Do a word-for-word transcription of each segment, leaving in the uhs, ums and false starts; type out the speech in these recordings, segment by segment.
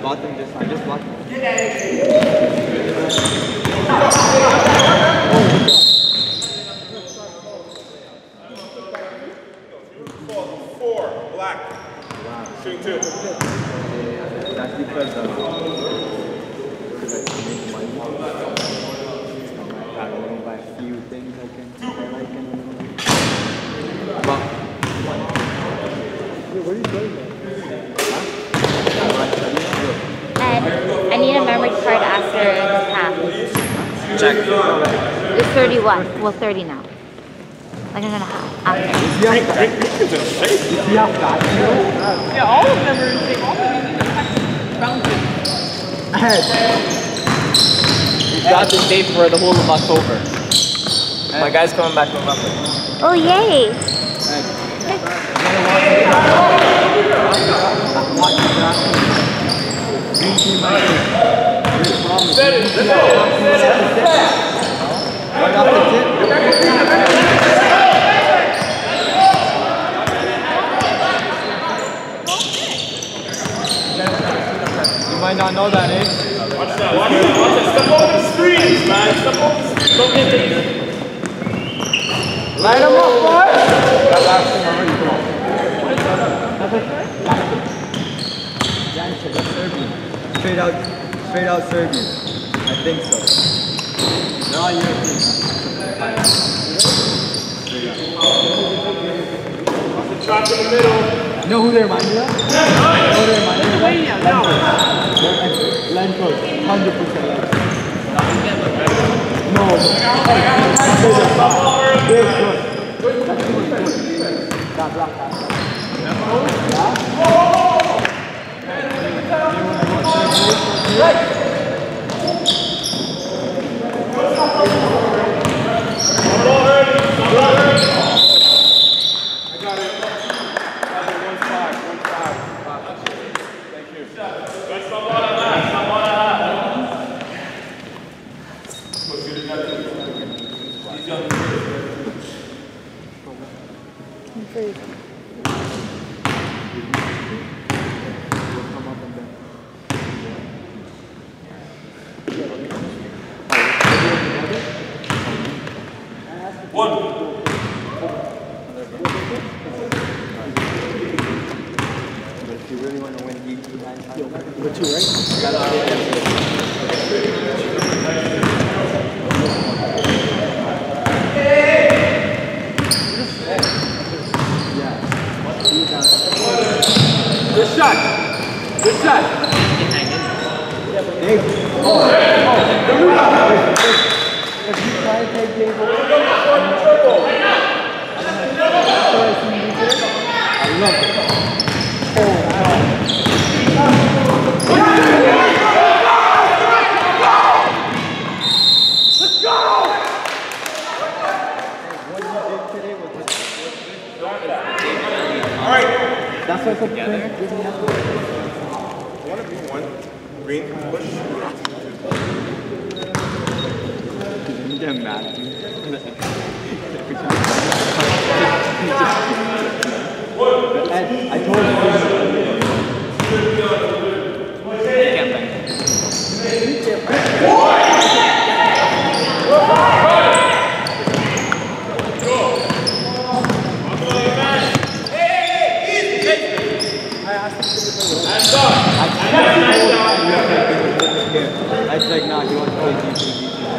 bought them just, I just bought them. Four, black. Wow. Shooting two. Yeah, that's because uh, because I can make money. I can buy a few things I can I like and but wait, what are you doing there? And I need a memory card after this half. Check. It's thirty-one. Well, thirty now. Like I'm gonna have after. Is he off that? Is he off that? Yeah, all of them are in shape. All of them need to touch fountain. Ahead. We've got this date for the whole of October. My guy's coming back November. Oh yay! Right off the tip. You might not know that, eh? Watch that, watch that, watch that. Step over the screens, man. Step over the screens. Don't hit these. Light them up, boy! That last thing already broke. That's Serbian. Straight out, straight out Serbian. I think so. No, European. Shot in the middle. You know who they remind me of? You know who they remind me of? Len Coach, one hundred percent Len Coach. No. One. But if you really want to win, you two nine times. But two, right? Good shot. Good shot. Dave. Oh. Oh. If you try to take Dave away, I love it. Oh, wow. Let's go! What you did today was All right. that's why I said Together? One of you, one. Green, push. You get mad at me. Ed, I told you. Can't think. I was like, nah, he wants to play G P.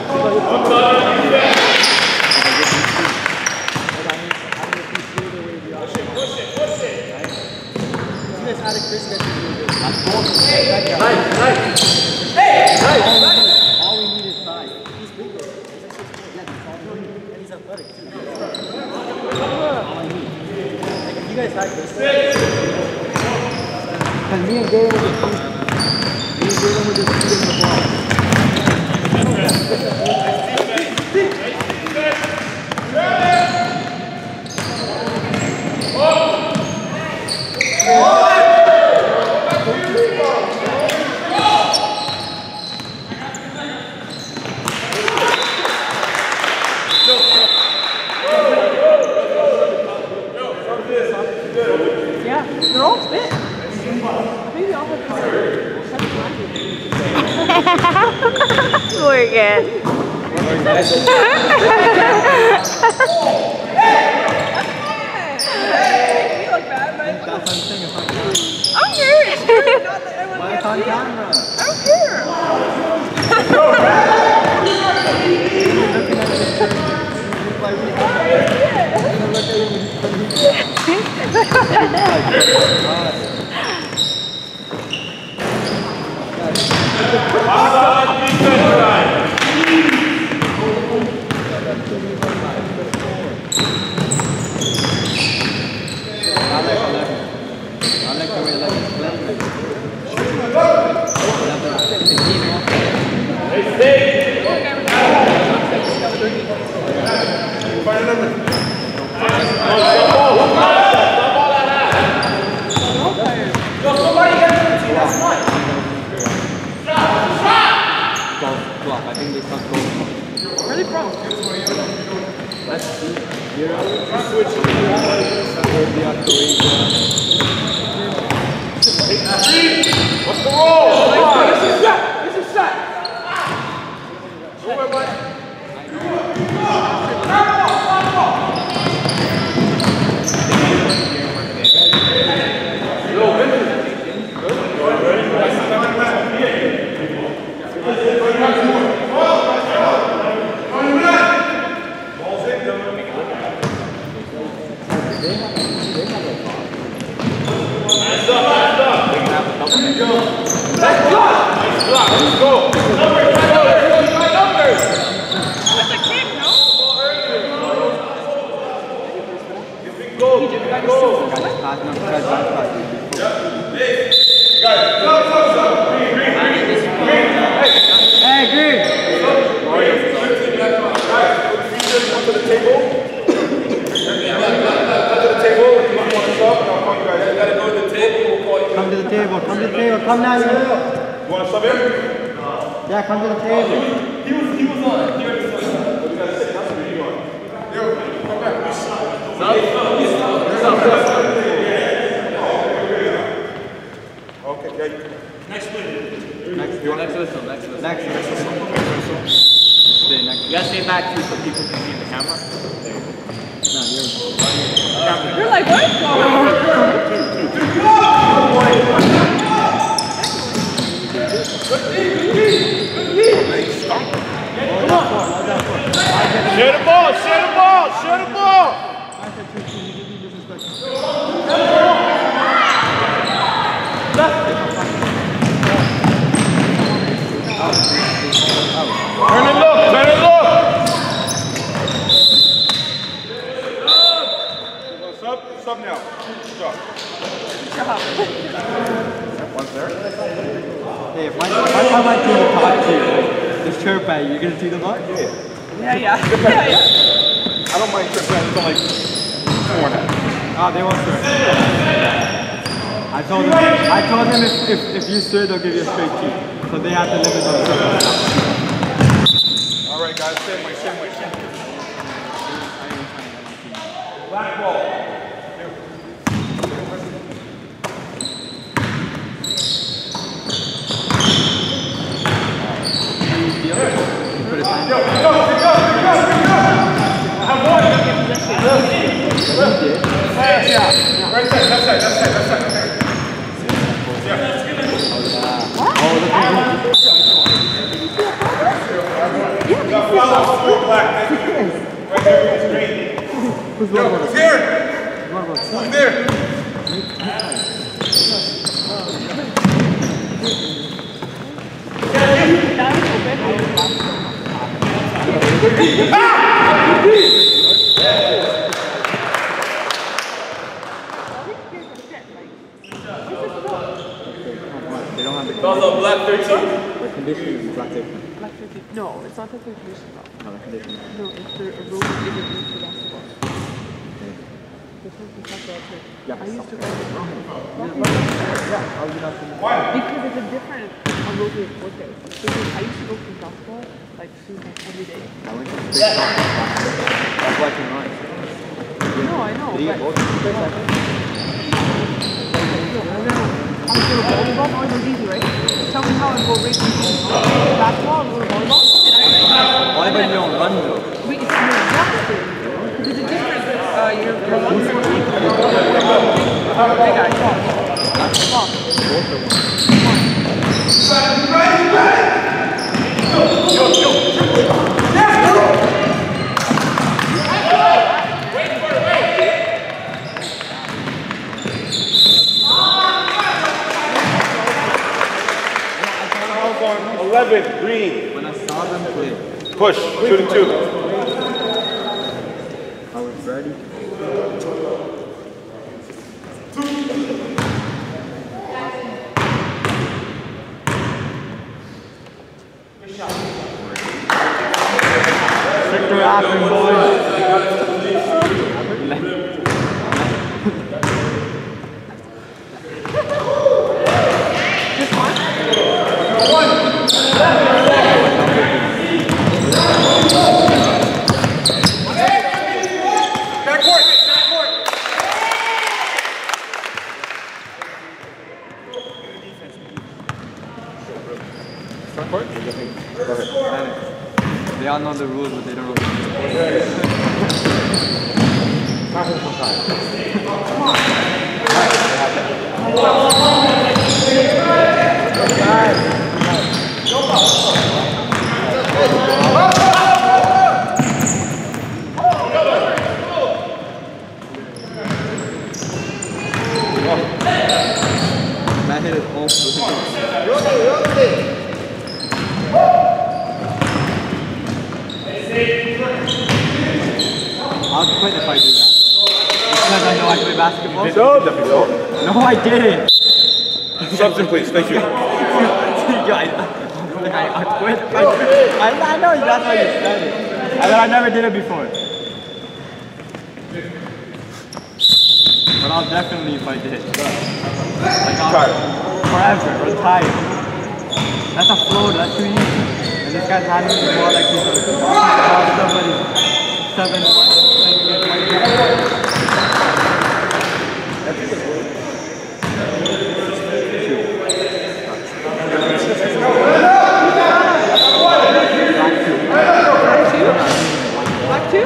Nice, nice. Hey, nice, nice. All we need is size. He's bigger. And he's athletic too. All I need. Like if you guys had this, because me and Galen were just me and Galen were just shooting the ball. Yeah, they're all spit. I think we all have Morgan. You look bad, but That's what I'm saying. It's on camera. I don't care. It's true. Not that everyone Why it's can on see it. camera? I don't care. Looking at the picture. It's like we have to look at you when Offside, defense line. I like eleven. I like the way eleven is playing. Hey, stay. Find a number. Yo, somebody get to the team, that's mine. Golf club. I think they can't go. Where are they from? Let's see. Here are switch. Serbia, Croatia. What's the roll? This is shot. This is shot. Move it, buddy. Yo, Vince. Hands up, hands up. Let's go. Nice block. Let's go. Numbers, my numbers. My numbers. That's a kick, no? If we go, if we go. Guys, pass, no, guys, pass, pass. Guys, go, go, go. Green, green, green. Green. Hey, Green! Guys, come to the table. Come to the table. If you want to sub, and I'll call you guys. You gotta go to the table. We'll call you. Come to the table, come to the table, come now, you You want to sub him? Yeah, come to the table. He was, he was on it. He already said that. What you guys say? That's what you on. Yo, come back. Okay, yeah. Next, you want Next whistle, next whistle. next, next. Stay next. You gotta stay back too so people can see the camera. No, you're. You're like, Share the ball, share the ball, share the ball. Turn and look, turn and look. Sub, sub now. One's there. Hey, if my, if I tell my team to talk to you, just chirp at you, you're gonna see the mark? yeah, yeah. yeah, yeah. I don't mind chirping until like four and a half. Ah, they won't chirp. I told them, I told them if, if, if you stir, they'll give you a straight kick. So they have to limit on chirping. All right, guys, save my save my shit. Black ball. Put his hand Go, go, go, go, go, go. I have one. Yeah, yeah. Right side, left side, left side, left side. Okay. Yeah. Oh, look at him. Yeah, follow, four black. Thank you. Right there, it's green. Who's Yo, one who's here? Who's there? They don't have the Calls on black thirteen. the condition is black tape. Black fifty. No, it's not the condition. No, the condition. No, it's the rule isn't used for basketball. This one's the basketball too. Yeah. I used to run it. Yeah, how would you not see Why? Because it's a different aerobic workout. Because I used to go for basketball like shoot like every day. I went to the straight shot. That's why I can run. No, I know, Did you get but both? no, no, no. I was going to volleyball. Volleyball's easy, right? Tell me how I go racing. Basketball, I go to volleyball. Volleyball you don't run though. Wait, it's you have to. There's a difference. Uh, you're you're one for big, big guy. Come on. eleven, green. When I saw them play, Push, shooting two. I was ready. Sector after boys. They all know the rules, but they don't know the That hit is almost I'll quit if I do that. Because I know I play basketball. No, I didn't. Subs in, please. Thank you. I, I quit. I, I, I know that's why you said it. I mean, I never did it before. But I'll definitely if I did. Like I'll forever retire. That's a float. That's too easy. And this guy's handling the ball like he's somebody seven. Black two?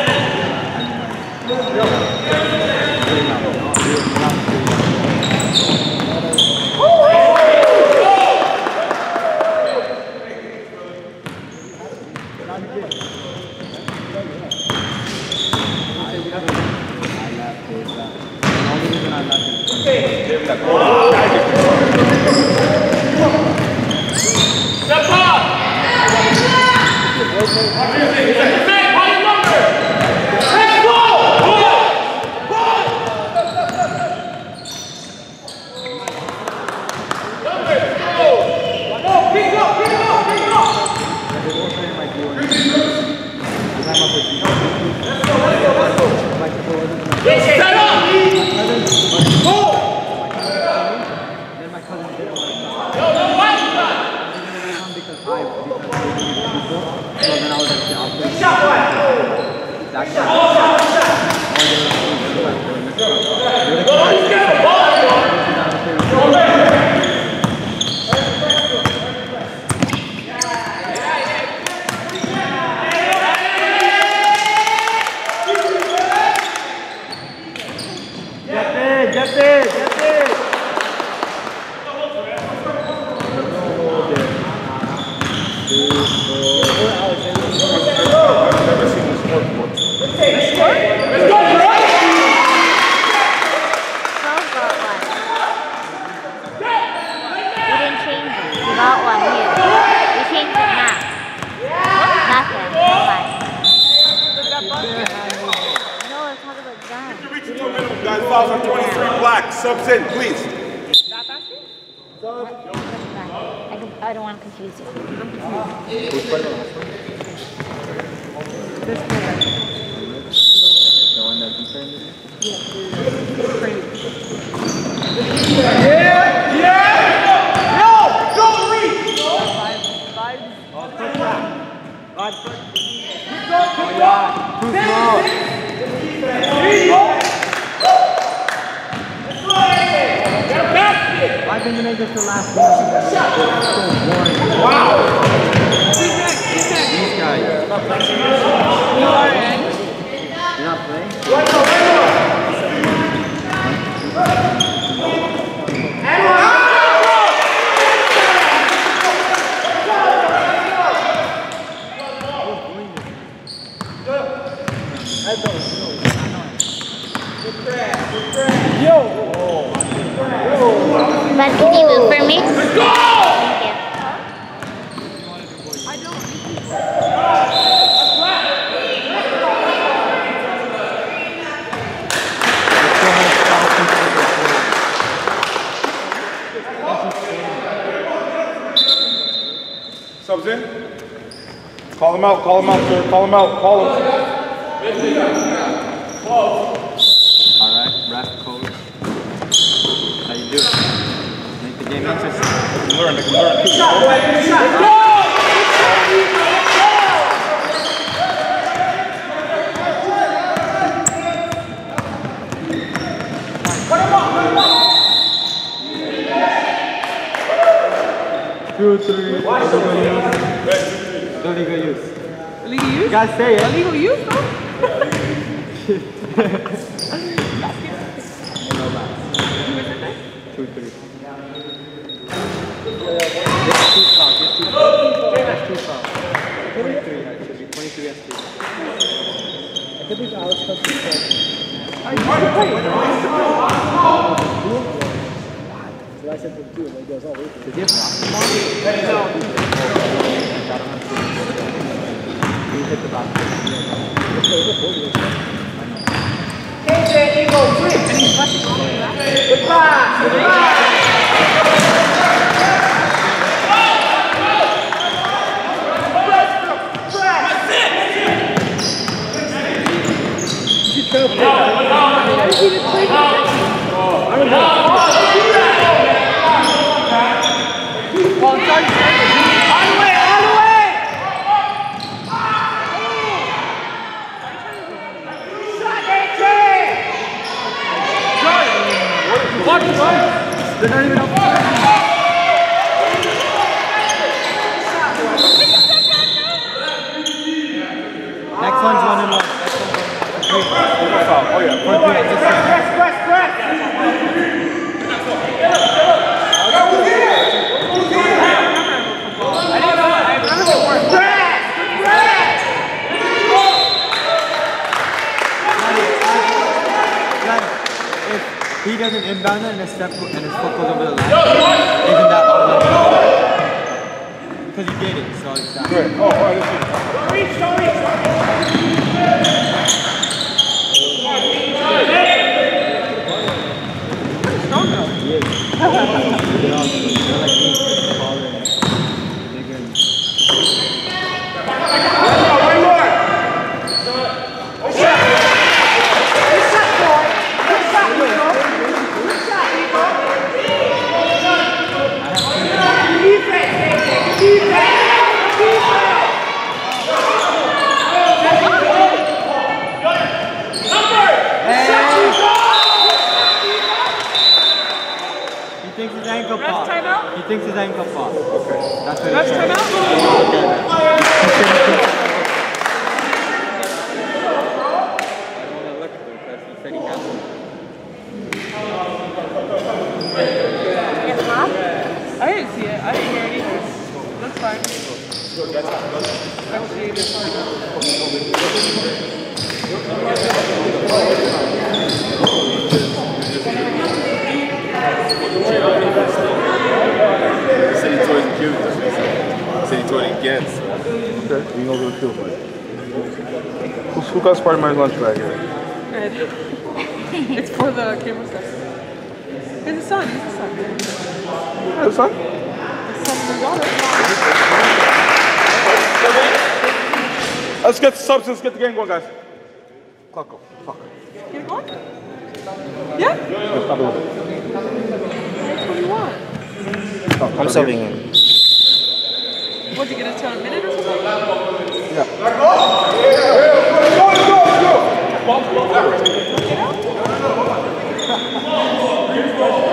Subs in, please. I don't want to confuse you. This player. The one that defended? Yeah, crazy. Yeah! Yeah! No! Don't reach! Five, five. Oh, push back. God, push. Keep going, keep going! Too small. Let's go! Get a basket! Why last one. So boring. Wow! Who's next? Who's next? These guys. You are in. You're not playing? But can you move for me? Thank you. I don't. Subs in. Call him out, call him out, sir. Call him out, call him. Alright, ref coach. How you do it? Make the game interesting. They can learn, they can learn too. Two, three, illegal use. Illegal use? You guys say it. Illegal use, though? Two, three. It's two fouls, it's two fouls. That's two fouls. twenty-three, that should be twenty-three S T. I think it's Alex Hudson's fault. I said from two, and he goes, oh, wait. Did he have basketball? He hit the basketball. K J, Eagle, three. And he's rushing all the way back. Good pass. Good pass. I don't know. Well, it's already started. All the way, all the way! Watch it, right? They're not even up. Next one's one and one. Oh yeah. Press, press, press! If he doesn't inbound it and his step and his foot goes over the line, isn't that all? Because he did it, so it's that. Great. Oh, all right, let's see. Reach, don't reach. He thinks his ankle pop. Okay. That's what Ref's he said. timeout? I didn't see it. I didn't hear it either. That's fine. I will see it. City toys and cute. City toy against. Okay, we know what to feel like. Who got Spider-Man's lunch bag here? Ed. It's for the camera stuff. He's the son. He's the son. Yeah, the son? The son of the daughter. Let's get the subs. Let's get the game going, guys. Clock go. Fuck. Get it going? Yeah? Let's stop a little bit. That's what you want. I'm subbing in. What, you gonna tell a minute or something? Yeah. Go, go, go!